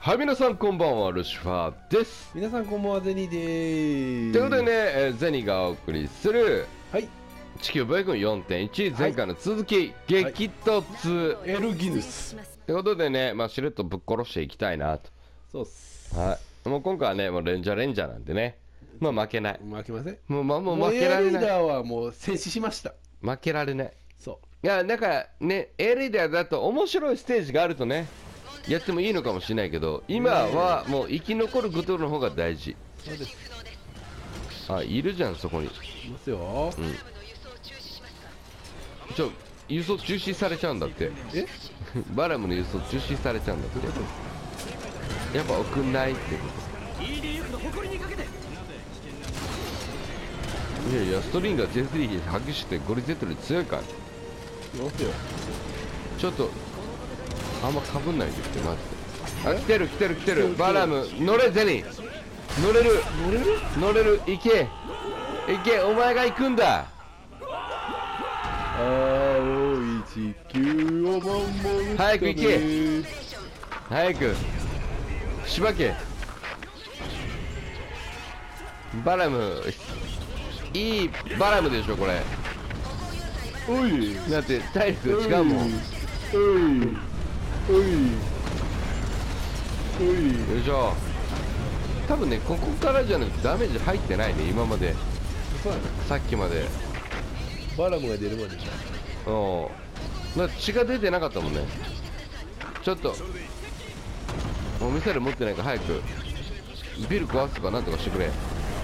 はい、皆さんこんばんは、ルシファーです。 皆さんこんばんは、ゼニーでーす。 ということでね、ゼニがお送りするはい地球防衛軍 4.1 前回の続き、激突、 エルギヌス。 ということでね、しれっとぶっ殺していきたいなと。 そうっす。 はい、もう今回はね、もうレンジャーなんでね、負けない。 負けません。 もう負エアリーけられない。 ダーはもう戦死しました。 負けられない。 そいや、なんかね、エアリーダーだと面白いステージがあるとね、やってもいいのかもしれないけど、今はもう生き残ることの方が大事。 う。そうです。 あ、いるじゃん、そこに。 いますよ。 輸送中止されちゃうんだって。 え？ バラムの輸送中止されちゃうんだって。やっぱ送んないってこと。いやいや、ストリンガー J3 激してゴリゼットより強いから。 いますよ。 ちょっとあんまかぶんないできて、マジで。あ、来てる来てるバラム乗れ、ゼニー乗れる乗れる？ 行けお前が行くんだ。 青い地球を守るため。 早く行け早くしばけ。バラムいいバラムでしょこれ。 おい。 だって体力違うもん。 おい。おい。 よいしょ。多分ね、ここからじゃなくてダメージ入ってないね、今まで。 そうやな。 さっきまで。 バラムが出るまで。 だって血が出てなかったもんね。ちょっともうミサイル持ってないから早くビル壊すとかなんとかしてくれ。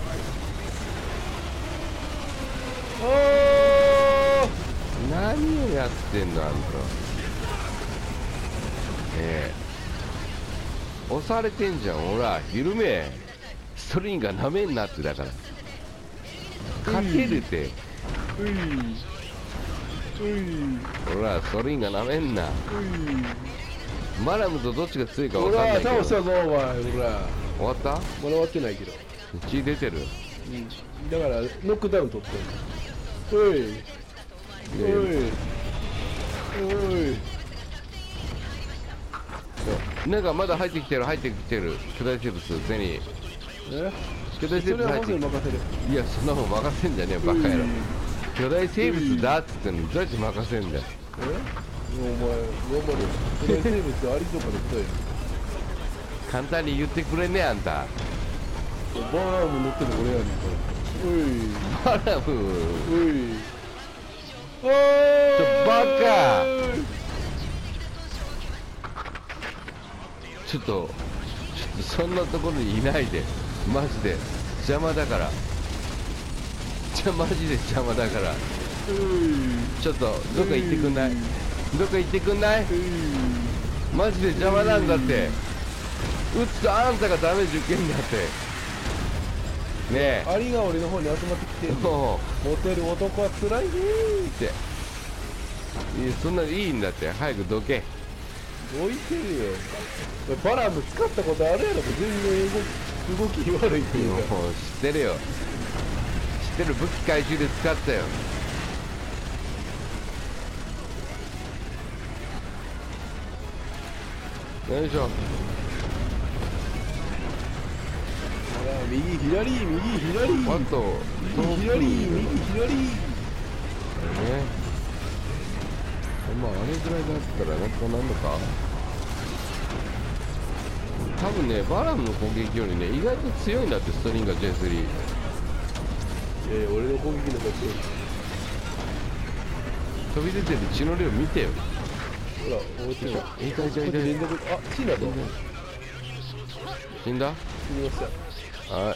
何をやってんのあんた。押されてんじゃん。ほら緩め。ストリンガーなめんなってだから。勝てるって。ほらストリンガーなめんな。バラムとどっちが強いか分かんないけど。 倒したぞお前。ほら終わった？ まだ終わってないけど。 血出てる。 だからノックダウン取ってる。おいなんかまだ入ってきてる巨大生物ゼニー。巨大生物入ってきてる。いやそんなもん任せんじゃねえバカ野郎。巨大生物だっつってんのにどうやって任せんだよ。 お前頑張れ。巨大生物ありとかで来たよ。 簡単に言ってくれねえあんた。 バラム乗ってる俺やねんから。 バラムバカ。ちょっとそんなところにいないで。マジで邪魔だから。マジで邪魔だから。ちょっとどっか行ってくんない？マジで邪魔なんだって。撃つとあんたがダメージ受けんだってねえ。 アリが俺の方に集まってきてる。モテる男はつらいねーって。 いやそんなのいいんだって。早くどけ。 置いてるよ。バラム使ったことあるやろ。全然動き悪いっていうか。 もう知ってるよ。知ってる。武器回収で使ったよ。よいしょ。 右左右左あと右左右左ね。あれぐらいだったらなんとかなんのか。多分ねバラムの攻撃よりね意外と強いんだって、ストリンガー J3。 いやいや俺の攻撃の方が強い。 飛び出てる血の量見てよ。 ほら落ちた。 痛い。 連続。あ、死んだぞ。 死んだ？ 死にました。 はい。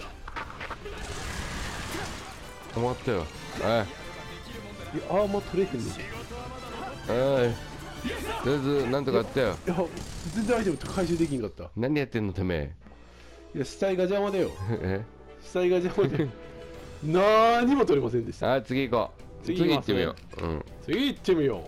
止まったよ。はい。 アーマー取れへんねん。 はい。とりあえずなんとかやったよ。 いや全然アイテム回収できんかった。 何やってんのてめえ。 いや死体が邪魔だよ。 え？ 死体が邪魔で何も取れませんでした。 はい、次行こう。次行ってみよう。 次行ってみよう。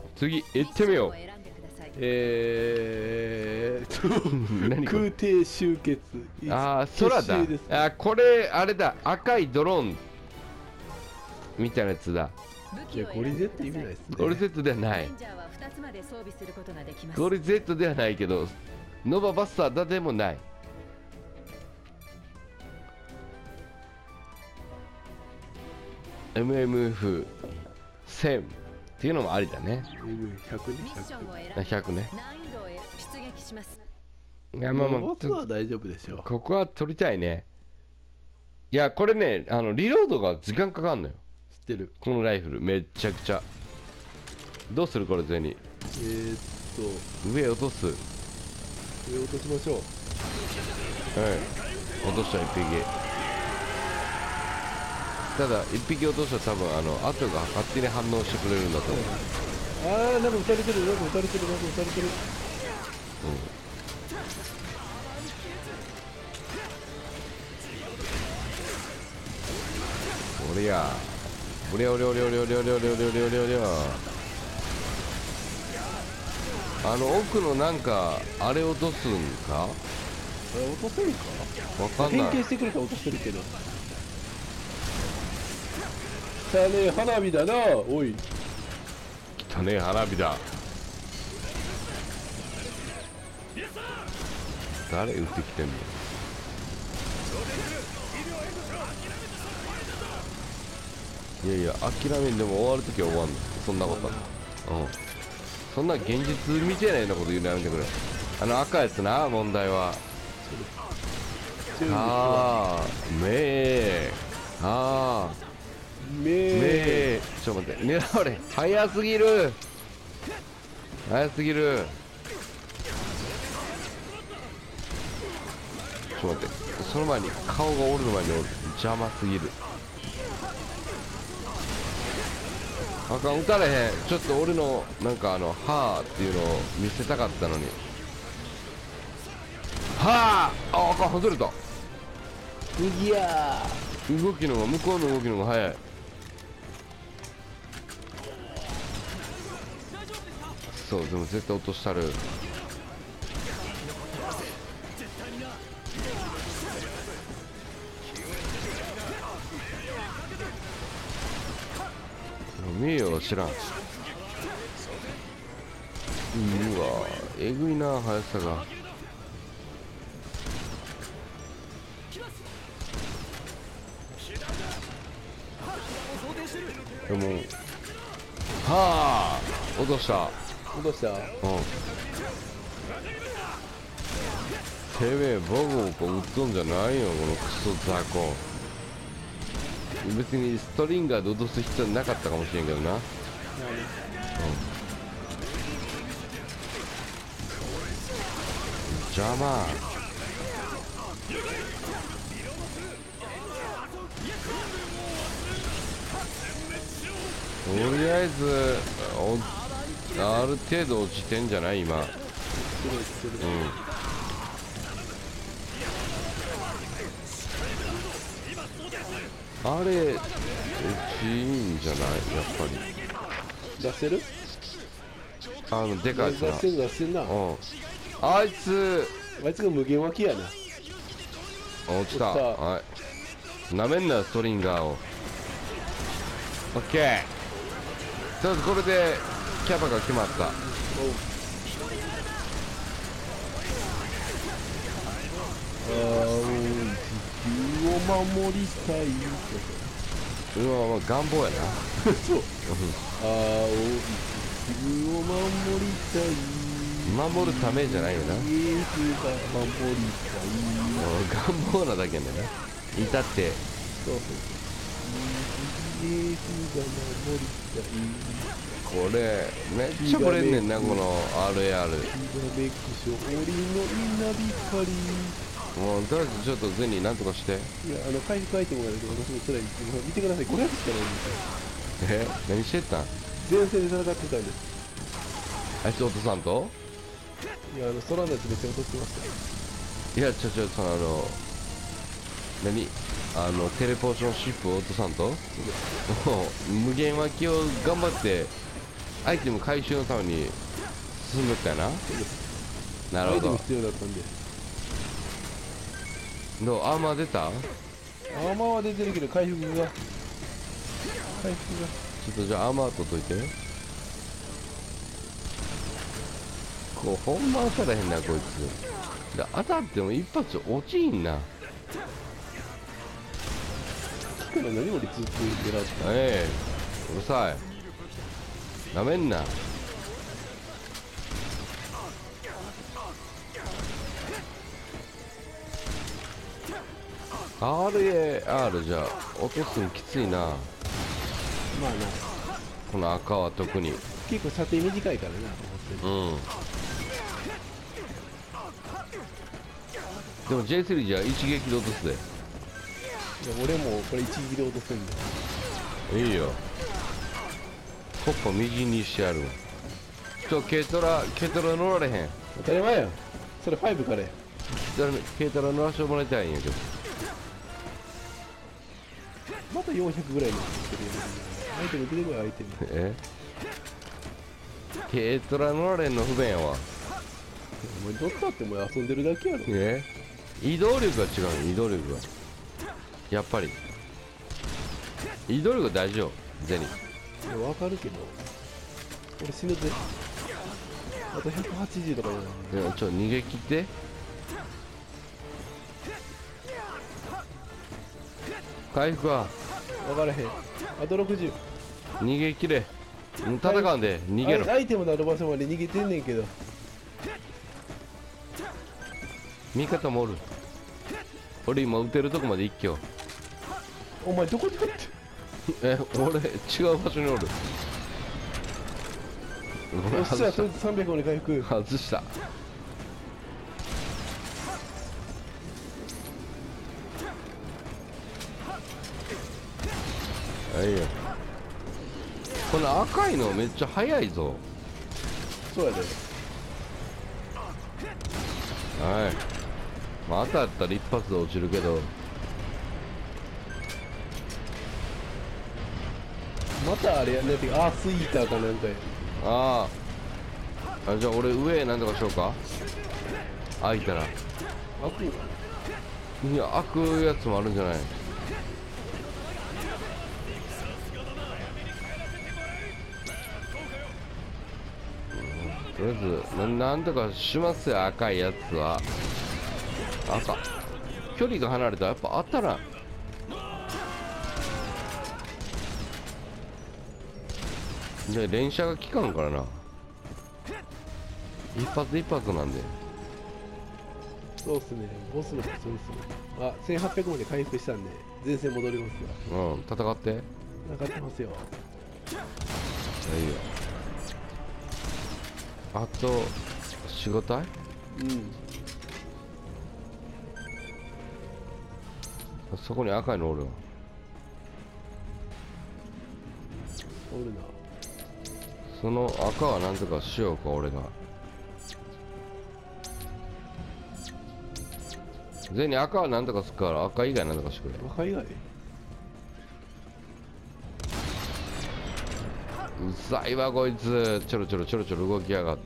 何これ？ 空挺集結。 ああ、空だ。あ、これあれだ。赤いドローンみたいなやつだ。 いやゴリ Z 意味ないっすね。 ゴリ Z ではない。ゴリ Z ではないけど、 ノババスターだでもない。MMF1000 っていうのもありだね。 100ね。 100ね。 難易度へ出撃します。 いやまあまあボスは大丈夫でしょう。 ここは取りたいね。いやこれねリロードが時間かかんのよ。 知ってる。 このライフルめっちゃくちゃ。どうするこれゼニ。上落とす。 上落としましょう。 落とした1匹。ただ1匹落としたら多分後が勝手に反応してくれるんだと思う。 ああ、なんか撃たれてる、なんか撃たれてる、なんか撃たれてる。 おりゃおりゃおりゃおりゃおりゃおりゃおりゃおりゃおりゃおりゃおりゃおりゃ。奥のなんかあれ落とすんか。 あれ落とせるか。 わかんない。 変形してくるから落としてるけど。さあね、花火だな。おい。 汚ねえ花火だ。誰撃ってきてんの。いやいや諦めんでも終わるときは終わんの。そんなことはそんな現実みたいなようなこと言うのやめてくれ。赤いやつな。問題はちょっと待って狙われ。早すぎる早すぎる。ちょっと待って、その前に顔が折る前に邪魔すぎる。あかん、撃たれへん。ちょっと俺のなんかはーっていうのを見せたかったのに。はーあかん、外れた。 いや動きのが向こうの動きのが早い。そうでも絶対落としたる。見えよ知らん。うわえぐいな速さが。でもはあ落とした。 落とした。 てめえボコボコ撃っとんじゃないよこのクソ雑魚。別にストリンガーで落とす必要なかったかもしれんけどな。邪魔。とりあえずある程度落ちてんじゃない今。あれ落ちいいんじゃないやっぱり。 出せる。 でかいやつな。 出してる出してんな。 あいつが無限脇やな。 落ちた。はいなめんなストリンガーを。オッケー。とりあえずこれでキャパが決まった。 地球を守りたい。 うわ願望やな。 そう。青い地球を守りたい。 守るためじゃないよな。 イエスが守りたい。 願望なだけやねんな。至って。 そうそう。イエスが守りたい。 これめっちゃブレんねんなこの RAR。 ひらめく勝利の稲光。 もうとりあえずちょっとゼニーなんとかして。 いや回復アイテムがあるけど私も辛い。見てください、500しかないんですよ。 何してったん。 前線で戦ってたんです。 あいつ落とさんと。 いや空のやつめっちゃ落としてましたよ。 いやその何テレポーションシップを落とさんと。無限脇を頑張ってアイテム回収のために進んでったよな。なるほど。 アイテム必要だったんで。 どうアーマー出た。 アーマーは出てるけど回復がちょっとじゃあアーマー取っといて。 構本番されへんなこいつで当たっても一発落ちんな。 聞くの何俺ずっと狙ってええうるさいなめんな。RAR じゃ落とすんきついな。 まあな、 この赤は特に。 結構射程短いからな思ってでも J3 じゃ一撃で落とすで。 る。いや俺もこれ一撃で落とせんだよ。 いいよ。コッパ右にしてやるわ。軽トラ乗られへん。 当たり前やん。それ5からや。 軽トラ乗らせてもらいたいんやけど。 また400ぐらいになってるよ。アイテム出てこいアイテム。 軽トラ乗られんの不便やわ。 お前どったってもう遊んでるだけやろ。 移動力が違うの。移動力がやっぱり移動力大丈夫ゼニ。 いやわかるけど俺死ぬぜ。あと180とかじゃない。 逃げ切って。回復は分からへん。あと60。 逃げ切れ。戦うんで逃げろ。 アイテムのある場所まで逃げてんねんけど。 味方もおる。俺今撃てるとこまで一挙。 お前どこにおって俺違う場所におる。ごめんよっしゃ、 外しとりあえず300に回復。 た。外した。はいよ。この赤いのめっちゃ速いぞ。 そうやで。 はい。またやったら一発で落ちるけど。 またあれやねんてか、スイーターかなんかや。 じゃあ俺上なんとかしようか。開いたら。 開く。 いや開くやつもあるんじゃない。とりあえずなんとかしますよ。赤いやつは赤。距離が離れたらやっぱ当たらん。で連射が効かんからな。一発一発なんで。 そうっすね。ボスのそうっすね。あ、1800まで回復したんで、前線戻りますわ。 戦っていいよ。 上がってますよ。 あと45体。そこに赤いのおるわ。 おるな。 その赤はなんとかしようか。俺が全に赤はなんとかすっから赤以外なんとかしてくれ。 赤以外うざいわこいつ。ちょろちょろちょろちょろ動きやがって。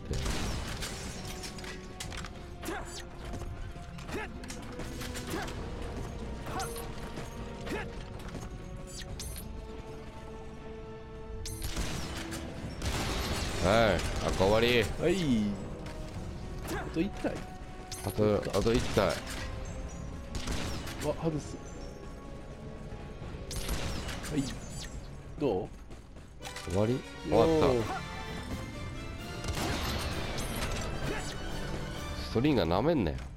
はい、赤終わり。 はい。あと1体。 あと1体。 あ、外す。はい。どう終わり。終わった。ストリンガーなめんなよ。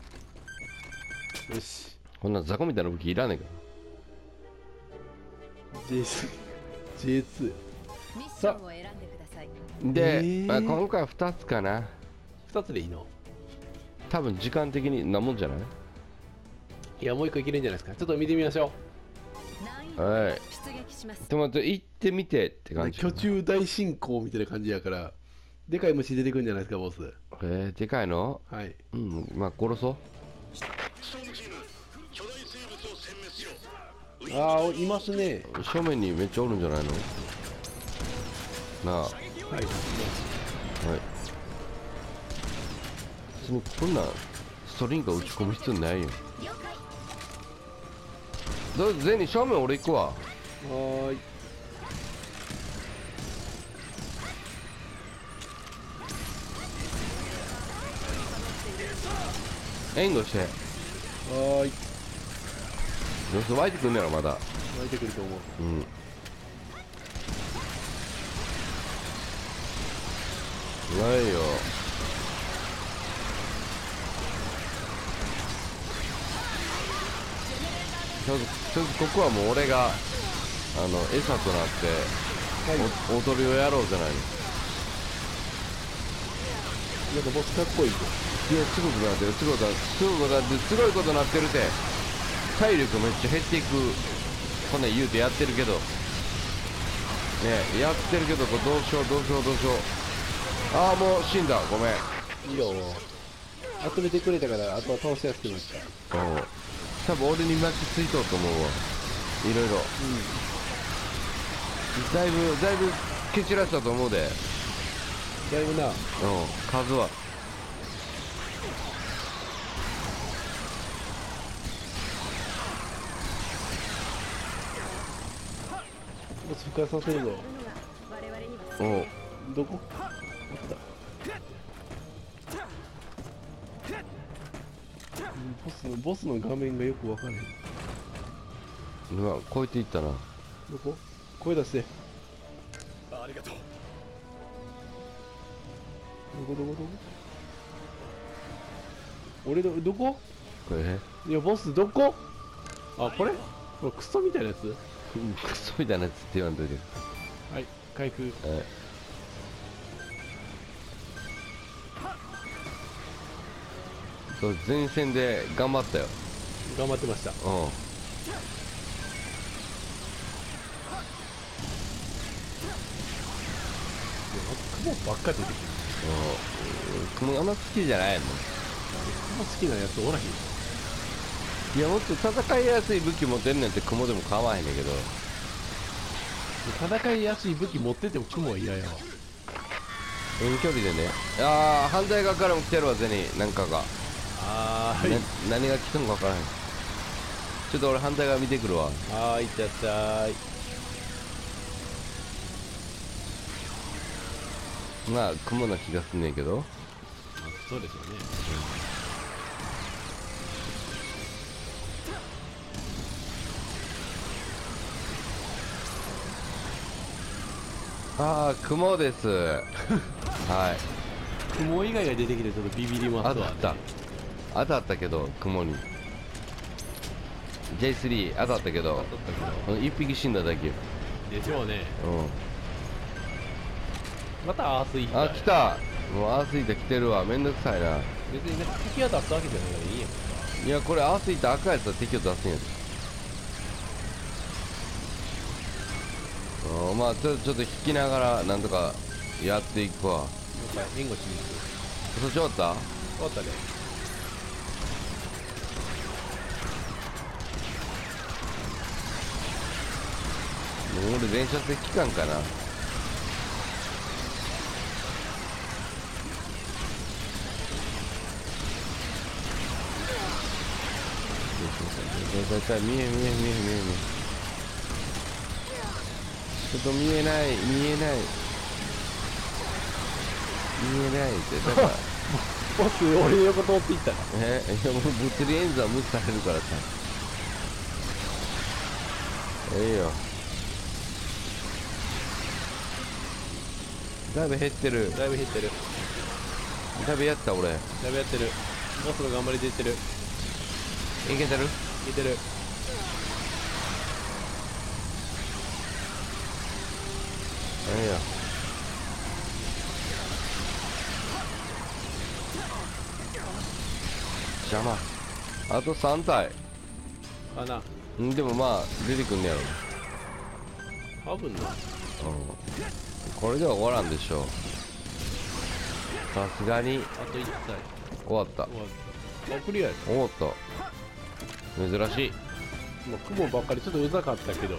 よし。 こんな雑魚みたいな武器いらねえか。 J2。 ミッションを選んでください。 で、今回2つかな。 2つでいいの？ 多分時間的になもんじゃない。 いや、もう1個いけるんじゃないですか。ちょっと見てみましょはい。 出撃します。 でも行ってみてってう。 感じ。 巨虫大進行みたいな感じやから、でかい虫出てくるんじゃないですか、ボス。 でかいの。 はい。 まあ殺そう。 ああ、いますね。 正面にめっちゃおるんじゃないの。なあ。はい。 はい。 別にこんなストリンガー打ち込む必要ないよ。どうぞ全員正面俺行くわ。 はーい。 援護して。 はーい。 どうせ湧いてくんねやろまだ。 湧いてくると思う。 うん。ないよ。ここはもう俺が餌となって、 はい。 踊りをやろうじゃないの。 なんかボスかっこいいぞ。 いや、すごくなってる、すごくなってる、すごいことなってるって。体力めっちゃ減っていく。こんなん言うてやってるけどね、やってるけど、これどうしよう。ああ、もう死んだ、ごめん。 いいよ。集めてくれたからあとは倒しやすくなった。 うん、多分俺に巻きついとうと思うわ、いろいろ。だいぶ蹴散らしたと思うで。 だいぶな。 数は。 ボス復活させるぞ。 おう、 どこ？あった。ボスの画面がよくわからへん。 うわ、超えていったな。 どこ？声出して。 ありがとう。 どこ俺どこ？ これいやボスどこ？あ、これクソみたいなやつ？ クソみたいなやつって言わんといて。 はい、回復。 そう、前線で頑張ったよ。 頑張ってました。雲ばっか出てくる。 雲あんま好きじゃないの。 雲好きなやつおらへん。 いや、もっと戦いやすい武器持ってんねんって雲でも構わへんねんけど。 戦いやすい武器持ってても雲は嫌やわ。 遠距離でね。ああ、反対側からも来てるわ、ゼニー。なんかが。 はい。 何が来たのか分からへん。ちょっと俺反対側見てくるわ。 いってらっしゃい。 まあ雲な気がすんねんけど。 そうですよね。 ああ、雲です。はい。 雲以外が出てきてちょっとビビりますわ、ね。 当たったけど、雲に J3 当たったけど、一匹死んだだけ。 でしょうね。またアースイーター。 あ、来た。もうアースイーター来てるわ。めんどくさいな。 別にね、敵は出すわけじゃないからいいやん。 いや、これアースイーター赤いやつは敵を出すんやつ。まあちょっと引きながらなんとかやっていくわ。 援護しに行く。 そっち終わった？ 終わったね。 もう俺連射席機関かな。見えちょっと見えないってだからボス俺の横通っていったらいやもう物理演算無視されるからさ。よだいぶ減ってる。 だいぶ減ってる。 だいぶやった俺。 だいぶやってる。ボスの頑張り出てる。 いけてる？ いけてる。 よ邪魔。あと3体かな。 でもまあ出てくんねやろ。 多分な。 これでは終わらんでしょう。さすがにあと1体。 終わった。 終わった。あ、クリアや。 おっと珍しい。 もう雲ばっかりちょっとうざかったけど。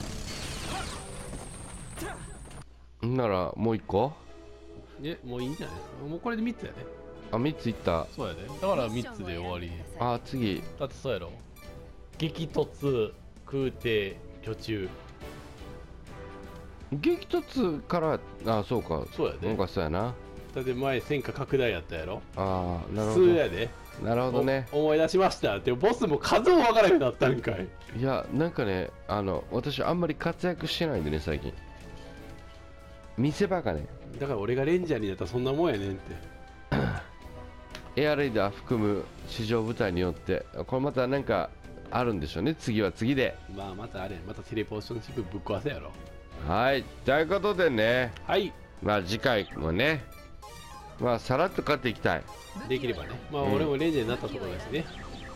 ならもう1個。 もういいんじゃないですか。もうこれで3つやで。 あ、3ついった。 そうやで。だから3つで終わり。 あ、次だってそうやろ。激突、空挺、巨中。 激突から。あ、そうか。 そうやで。 なんかそうやな。 だって前戦果拡大やったやろ。 ああ、なるほ普通やで。 ど。なるほどね。 思い出しましたってボスも数もわからなくなったんかい。 いや、なんかね、私あんまり活躍してないんでね、最近。見せ場がね、 だから俺がレンジャーになったらそんなもんやねんって。 エアレイダー含む市場部隊によって、これまたなんかあるんでしょうね、次は次で。 まあまたあれ、またテレポーションチップぶっ壊せやろ。 はい、ということでね、 はい、 まあ次回もね、まあさらっと勝っていきたい。 できればね。まあ俺もレンジャーになったところですね。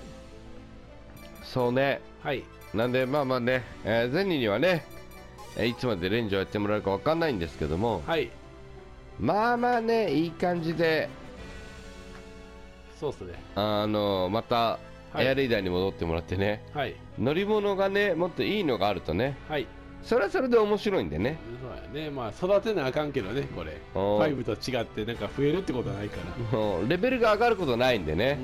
そうね。 はい。 なんでまあまあね、ゼニーにはね、いつまでレンジャーやってもらえるかわかんないんですけども、 はい。 まあまあね、いい感じで、 そうっすね。 またはいエアレイダーに戻ってもらってね、 はい。 乗り物がね、もっといいのがあるとね、 はい。 それはそれで面白いんでね。 そうやね。まあ育てなあかんけどね、これ。5と違ってなんか増えるってことはないから。 もうレベルが上がることないんでね、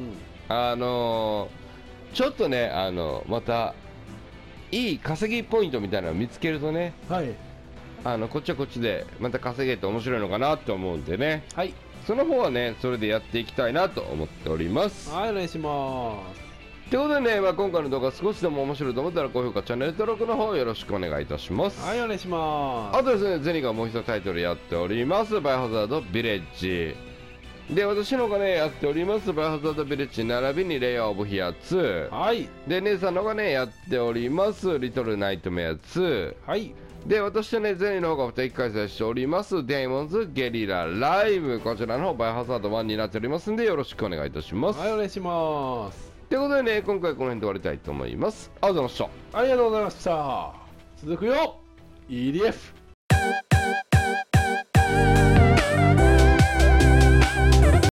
ちょっとね、またいい稼ぎポイントみたいなのを見つけるとね、 はい。 こっちはこっちでまた稼げて面白いのかなと思うんでね、 はい。 その方はね、それでやっていきたいなと思っております。 はい、お願いします。 ということでね、まあ、今回の動画少しでも面白いと思ったら高評価、チャンネル登録の方よろしくお願いいたします。 はい、お願いします。 あとですね、ゼニがもう一タイトルやっております、バイオハザードビレッジ。で、私の方がね、やっております、バイオハザードビレッジ並びにレイヤーオブヒア2。 はい。 で、姉さんの方がね、やっております、リトルナイトメア2。 はい。 で、私とね、ゼニの方が不定期開催しております、デーモンズゲリラライブ。こちらの方、バイオハザード1になっておりますんで、よろしくお願いいたします。 はい、お願いします。 ということでね、今回この辺で終わりたいと思います。ありがとうございました。 ありがとうございました。続くよ EDF